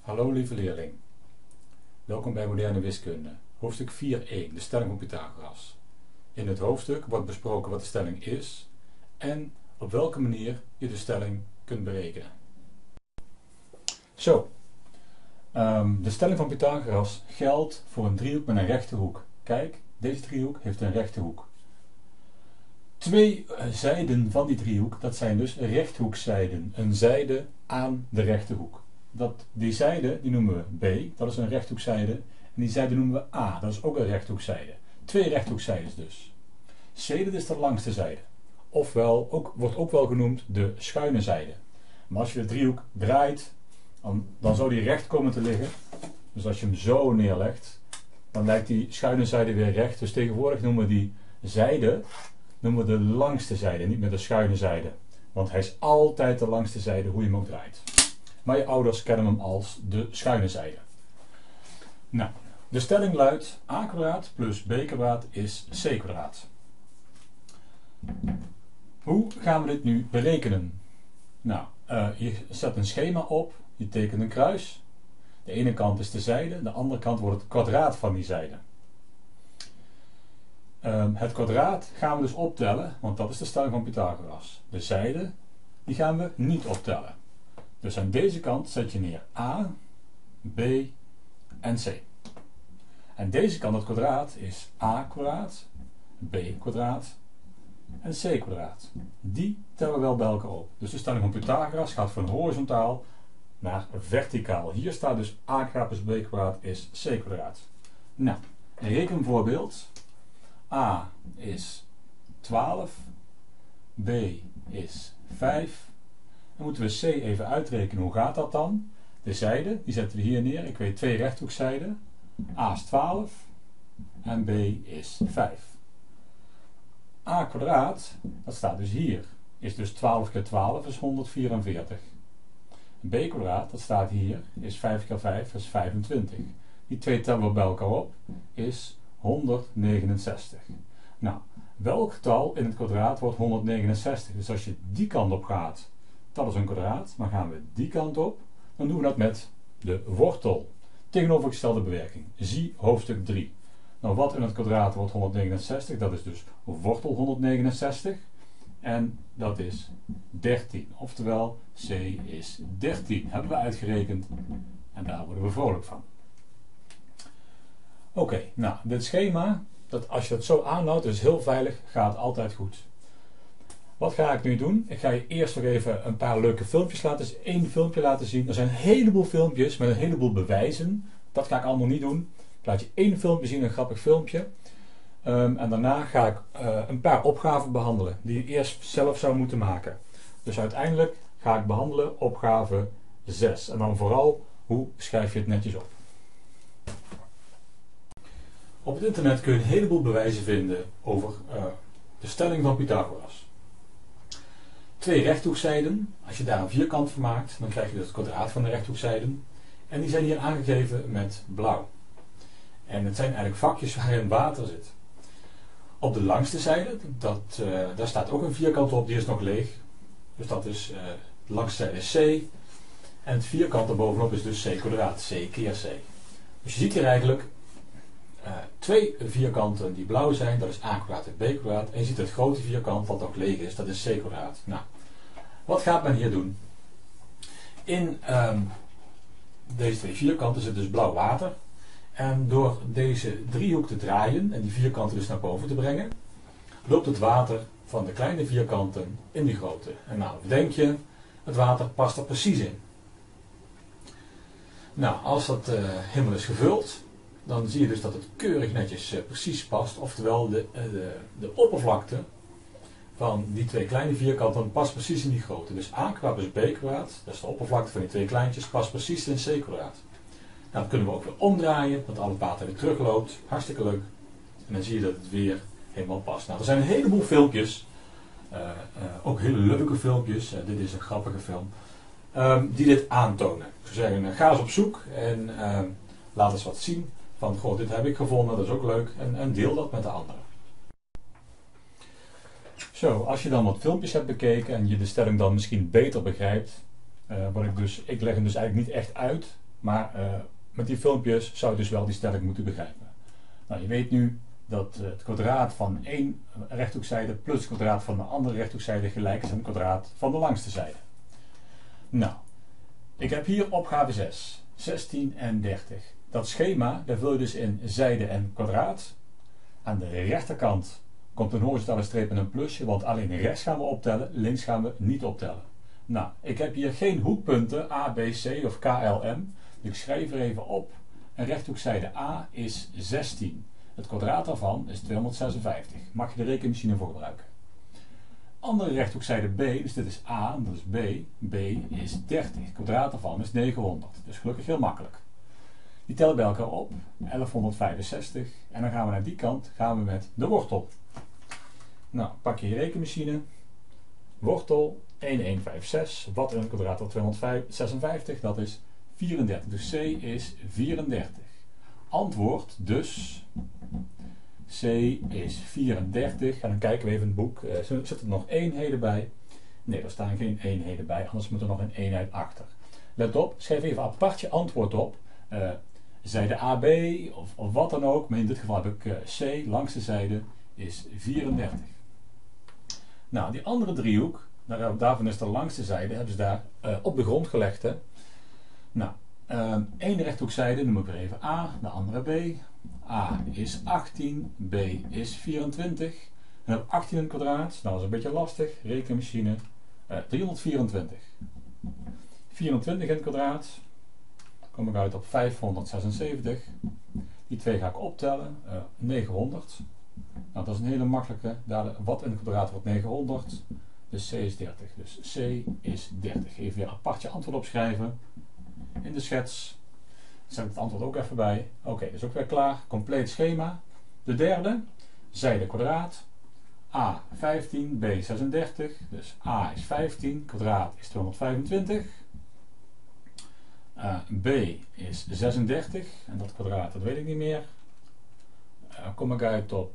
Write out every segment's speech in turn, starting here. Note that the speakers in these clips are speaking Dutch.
Hallo lieve leerling, welkom bij Moderne Wiskunde, hoofdstuk 4.1, de stelling van Pythagoras. In het hoofdstuk wordt besproken wat de stelling is en op welke manier je de stelling kunt berekenen. De stelling van Pythagoras geldt voor een driehoek met een rechte hoek. Kijk, deze driehoek heeft een rechte hoek. Twee zijden van die driehoek, dat zijn dus rechthoekzijden, een zijde aan de rechte hoek. Die zijde die noemen we B, dat is een rechthoekzijde. En die zijde noemen we A, dat is ook een rechthoekzijde. Twee rechthoekzijdes dus. C, dat is de langste zijde. Ofwel, wordt ook wel genoemd de schuine zijde. Maar als je de driehoek draait, dan zou die recht komen te liggen. Dus als je hem zo neerlegt, dan lijkt die schuine zijde weer recht. Dus tegenwoordig noemen we die zijde de langste zijde, niet meer de schuine zijde. Want hij is altijd de langste zijde, hoe je hem ook draait. Maar je ouders kennen hem als de schuine zijde. Nou, de stelling luidt a² plus b² is c². Hoe gaan we dit nu berekenen? Nou, je zet een schema op, je tekent een kruis. De ene kant is de zijde, de andere kant wordt het kwadraat van die zijde. Het kwadraat gaan we dus optellen, want dat is de stelling van Pythagoras. De zijde, die gaan we niet optellen. Dus aan deze kant zet je neer a, b en c. En deze kant, het kwadraat, is a², b² en c². Die tellen we wel bij elkaar op. Dus de stelling van Pythagoras gaat van horizontaal naar verticaal. Hier staat dus a² plus b² is c². Nou, een rekenvoorbeeld. A is 12, b is 5. Dan moeten we c even uitrekenen. Hoe gaat dat dan? De zijde, die zetten we hier neer. Ik weet twee rechthoekzijden. A is 12 en b is 5. A², dat staat dus hier, is dus 12 keer 12 is 144. B², dat staat hier, is 5 keer 5 is 25. Die twee tellen we bij elkaar op, is 169. Nou, welk getal in het kwadraat wordt 169? Dus als je die kant op gaat, dat is een kwadraat, maar gaan we die kant op, dan doen we dat met de wortel. Tegenovergestelde bewerking. Zie hoofdstuk 3. Nou, wat in het kwadraat wordt 169? Dat is dus wortel 169. En dat is 13. Oftewel, c is 13. Hebben we uitgerekend. En daar worden we vrolijk van. Oké, nou, dit schema, als je het zo aanhoudt, is heel veilig, gaat altijd goed. Wat ga ik nu doen? Ik ga je eerst nog even een paar leuke filmpjes laten zien. Eén filmpje laten zien. Er zijn een heleboel filmpjes met een heleboel bewijzen. Dat ga ik allemaal niet doen. Ik laat je één filmpje zien, een grappig filmpje. En daarna ga ik een paar opgaven behandelen die je eerst zelf zou moeten maken. Dus uiteindelijk ga ik behandelen opgave 6. En dan vooral, hoe schrijf je het netjes op? Op het internet kun je een heleboel bewijzen vinden over de stelling van Pythagoras. Twee rechthoekzijden, als je daar een vierkant van maakt, dan krijg je dus het kwadraat van de rechthoekzijden. En die zijn hier aangegeven met blauw. En het zijn eigenlijk vakjes waarin water zit. Op de langste zijde, daar staat ook een vierkant op, die is nog leeg. Dus dat is, de langste zijde is c. En het vierkant erbovenop is dus c², c keer c. Dus je ziet hier eigenlijk twee vierkanten die blauw zijn, dat is a² en b². En je ziet het grote vierkant wat nog leeg is, dat is c². Nou, wat gaat men hier doen? In deze twee vierkanten zit dus blauw water. En door deze driehoek te draaien en die vierkanten dus naar boven te brengen, loopt het water van de kleine vierkanten in die grote. En nou, denk je, het water past er precies in. Nou, als dat helemaal is gevuld, dan zie je dus dat het keurig netjes precies past. Oftewel, de oppervlakte van die twee kleine vierkanten past precies in die grote. Dus a² plus b², dat is de oppervlakte van die twee kleintjes, past precies in c². Nou, dat kunnen we ook weer omdraaien, dat al het water weer terugloopt. Hartstikke leuk. En dan zie je dat het weer helemaal past. Nou, er zijn een heleboel filmpjes, ook hele leuke filmpjes, dit is een grappige film, die dit aantonen. Ik zou zeggen, ga eens op zoek en laat eens wat zien van, goh, dit heb ik gevonden, dat is ook leuk, en deel dat met de anderen. Zo, als je dan wat filmpjes hebt bekeken en je de stelling dan misschien beter begrijpt, ik leg hem dus eigenlijk niet echt uit, Maar met die filmpjes zou je dus wel die stelling moeten begrijpen. Nou, je weet nu dat het kwadraat van één rechthoekzijde plus het kwadraat van de andere rechthoekzijde gelijk is aan het kwadraat van de langste zijde. Nou, ik heb hier opgave 6, 16 en 30. Dat schema, daar vul je dus in zijde en kwadraat. Aan de rechterkant komt een horizontale streep en een plusje, want alleen rechts gaan we optellen, links gaan we niet optellen. Nou, ik heb hier geen hoekpunten A, B, C of K, L, M. Dus ik schrijf er even op. Een rechthoekzijde A is 16. Het kwadraat daarvan is 256. Mag je de rekenmachine voor gebruiken. Andere rechthoekzijde B, dus dit is A, dat is B. B is 30. Het kwadraat daarvan is 900. Dus gelukkig heel makkelijk. Die tellen bij elkaar op. 1165. En dan gaan we naar die kant, gaan we met de wortel. Nou, pak je je rekenmachine. Wortel 1156. Wat in het kwadraat van 256? Dat is 34. Dus C is 34. Antwoord dus C is 34. En dan kijken we even in het boek. Zit er nog eenheden bij? Nee, er staan geen eenheden bij. Anders moet er nog een eenheid achter. Let op, schrijf even apart je antwoord op. Zijde AB of wat dan ook. Maar in dit geval heb ik C, langste zijde, is 34. Nou, die andere driehoek, daarvan is de langste zijde, hebben ze daar op de grond gelegd. Hè? Nou, één rechthoekzijde noem ik weer even A, de andere B. A is 18, B is 24. En op 18 in het kwadraat, nou dat is een beetje lastig, rekenmachine, 324. 24 in het kwadraat, kom ik uit op 576. Die twee ga ik optellen, 900. Nou, dat is een hele makkelijke. Wat in het kwadraat wordt 900. Dus C is 30. Dus C is 30. Even weer apart je antwoord opschrijven. In de schets. Zet ik het antwoord ook even bij. Oké, dus ook weer klaar. Compleet schema. De derde. Zijde kwadraat. A 15, B 36. Dus A is 15. Kwadraat is 225. B is 36. En dat kwadraat, dat weet ik niet meer. Kom ik uit op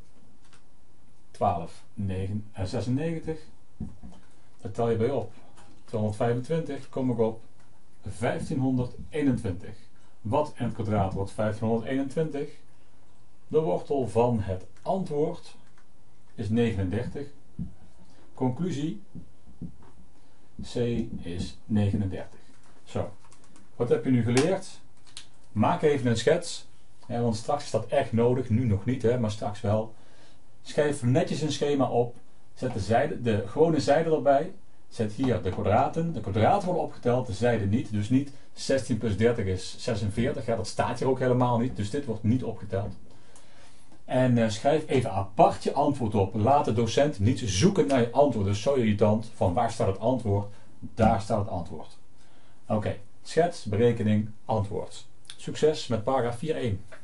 1296. Daar tel je bij op. 225 kom ik op 1521. Wat in het kwadraat wordt 1521? De wortel van het antwoord is 39. Conclusie: C is 39. Zo, wat heb je nu geleerd? Maak even een schets. Ja, want straks is dat echt nodig, nu nog niet, hè, maar straks wel. Schrijf netjes een schema op. Zet de gewone zijde erbij. Zet hier de kwadraten. De kwadraten worden opgeteld, de zijde niet. Dus niet 16 plus 30 is 46. Ja, dat staat hier ook helemaal niet. Dus dit wordt niet opgeteld. En schrijf even apart je antwoord op. Laat de docent niet zoeken naar je antwoord. Dus zo irritant. Van waar staat het antwoord? Daar staat het antwoord. Oké. Schets, berekening, antwoord. Succes met paragraaf 4.1.